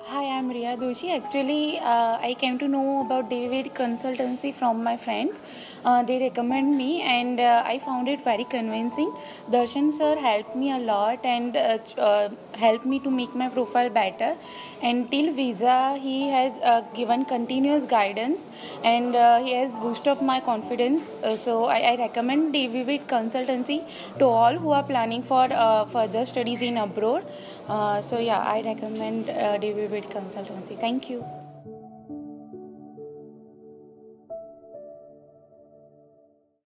Hi, I'm Riya Doshi. Actually, I came to know about David consultancy from my friends. They recommend me, and I found it very convincing. Darshan sir helped me a lot and helped me to make my profile better. And till visa, he has given continuous guidance, and he has boosted up my confidence. So I recommend David consultancy to all who are planning for further studies in abroad. So yeah, I recommend David consultancy. Thank you.